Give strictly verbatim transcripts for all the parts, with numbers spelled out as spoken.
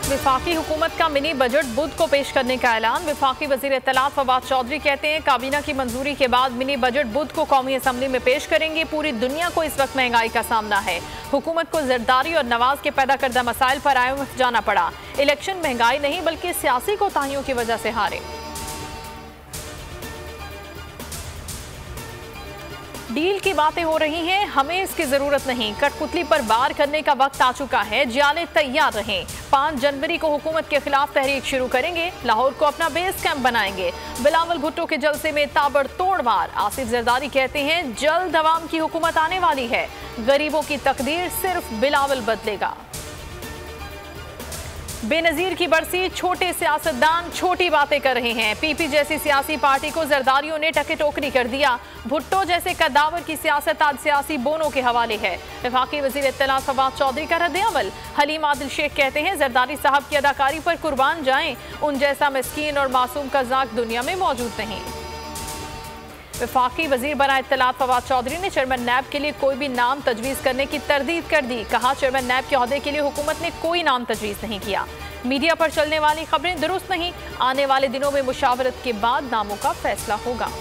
विफाकी हुकूमत का mini budget बुध को पेश करने का ऐलान। विफाकी वजीर इत्तलात फवाद चौधरी कहते हैं काबीना की मंजूरी के बाद मिनी बजट बुध को कौमी असम्बली में पेश करेंगे। पूरी दुनिया को इस वक्त महंगाई का सामना है। हुकूमत को जरदारी और नवाज के पैदा करदा मसाइल पर आई एम एफ जाना पड़ा। इलेक्शन महंगाई नहीं बल्कि सियासी कोताहियों की वजह से हारे। डील की बातें हो रही हैं, हमें इसकी जरूरत नहीं। कठपुतली पर वार करने का वक्त आ चुका है। जियाले तैयार रहें। पाँच जनवरी को हुकूमत के खिलाफ तहरीक शुरू करेंगे। लाहौर को अपना बेस कैंप बनाएंगे। बिलावल भुट्टो के जलसे में ताबड़तोड़ वार। आसिफ जरदारी कहते हैं जल्द अवाम की हुकूमत आने वाली है। गरीबों की तकदीर सिर्फ बिलावल बदलेगा। बेनजीर की बरसी, छोटे सियासतदान छोटी बातें कर रहे हैं। पीपी जैसी सियासी पार्टी को जरदारियों ने टके टोकरी कर दिया। भुट्टो जैसे कद्दावर की सियासत आज सियासी बोनों के हवाले है। वफाकी वजीर इत्तलात फवाद चौधरी का रद्द-ए-अमल। हलीम आदिल शेख कहते हैं जरदारी साहब की अदाकारी पर कुर्बान जाएं। उन जैसा मिस्कीन और मासूम कज़ाक दुनिया में मौजूद नहीं। वफाकी वजीर बना इत्तलात फवाद चौधरी ने चेयरमैन नैब के लिए कोई भी नाम तजवीज़ करने की तरदीद कर दी। कहा चेयरमैन नैब के ओहदे के लिए हुकूमत ने कोई नाम तजवीज़ नहीं किया। मीडिया पर चलने वाली खबरें दुरुस्त नहीं। आने वाले दिनों में मुशावरत के बाद नामों का फैसला होगा।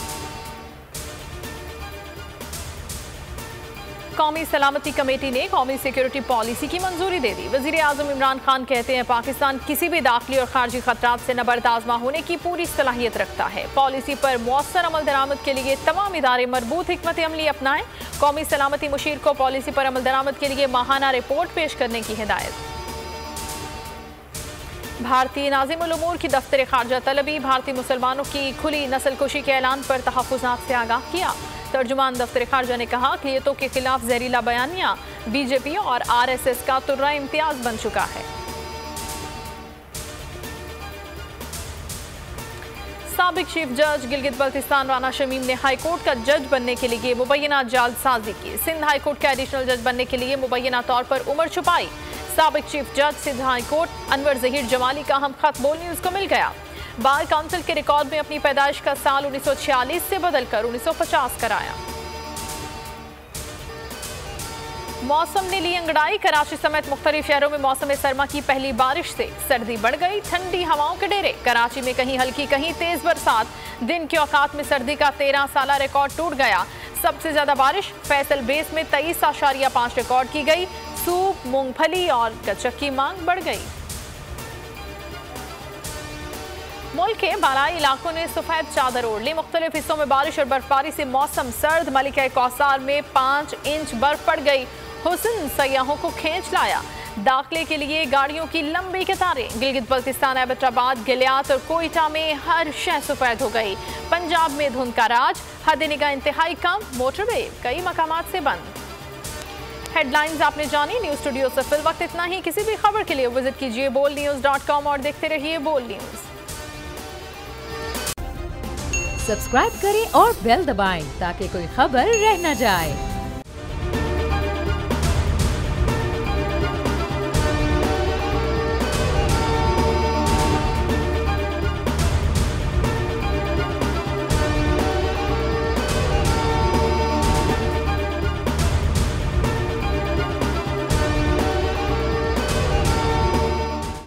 कौमी सलामती कमेटी ने कौमी सिक्योरिटी पॉलिसी की मंजूरी दे दी। वजीर आजम इमरान खान कहते हैं पाकिस्तान किसी भी दाखिली और खारजी खतरात से नबर्द आजमा होने की पूरी सलाहियत रखता है। पॉलिसी पर मौसर अमल दरामद के लिए तमाम इदारे मरबूत हिकमत अमली अपनाएं। कौमी सलामती मुशीर को पॉलिसी पर अमल दरामद के लिए माहाना रिपोर्ट पेश करने की हिदायत। भारतीय नाज़िमुल उमूर की दफ्तर खारजा तलबी। भारतीय मुसलमानों की खुली नस्ल कुशी के ऐलान पर तहफ़्फ़ुज़ात से आगाह किया। तर्जुमान दफ्तर खारजा ने कहा अक़लियतों के खिलाफ जहरीला बयानिया बीजेपी और आर एस एस का तुर्रा इम्तियाज बन चुका है। साबिक चीफ जज गिलगित बल्तिस्तान राना शमीम ने हाईकोर्ट का जज बनने के लिए मुबैना जालसाजी की। सिंध हाईकोर्ट के एडिशनल जज बनने के लिए मुबैना तौर पर उम्र छुपाई। साबिक चीफ जज सिंध हाईकोर्ट अनवर जहीर जमाली का हम खत बोल न्यूज को मिल गया। बार काउंसिल के रिकॉर्ड में अपनी पैदाइश का साल उन्नीस सौ छियालीस से बदलकर उन्नीस सौ पचास कराया। मौसम ने ली अंगड़ाई। कराची समेत मुख्तलिफ शहरों में मौसम सरमा की पहली बारिश से सर्दी बढ़ गई। ठंडी हवाओं के डेरे। कराची में कहीं हल्की कहीं तेज बरसात। दिन के औकात में सर्दी का तेरह साल रिकॉर्ड टूट गया। सबसे ज्यादा बारिश फैसल बेस में तेईस आशारिया पांच रिकॉर्ड की गई। सूप, मूंगफली और गच्चक की मांग बढ़ गई। मुल्क के बालाई इलाकों ने सफेद चादर ओढ़ ली। मुख्तलिफ हिस्सों में बारिश और बर्फबारी से मौसम सर्द। मलिका कौसार में पाँच इंच बर्फ पड़ गई। हुस्न सयाहों को खींच लाया। दाखिले के लिए गाड़ियों की लंबी कतारें। गिलगित बल्तिस्तान, एबटाबाद, गिलियात और कोयटा में हर शह सफेद हो गई। पंजाब में धुंध का राज। हद निगाह इंतहाई कम। मोटरवे कई मकामात से बंद। हेडलाइंस आपने जानी। न्यूज स्टूडियो से फिल वक्त इतना ही। किसी भी खबर के लिए विजिट कीजिए बोल न्यूज डॉट कॉम और देखते रहिए बोल न्यूज। सब्सक्राइब करें और बेल दबाएं ताकि कोई खबर रह न जाए।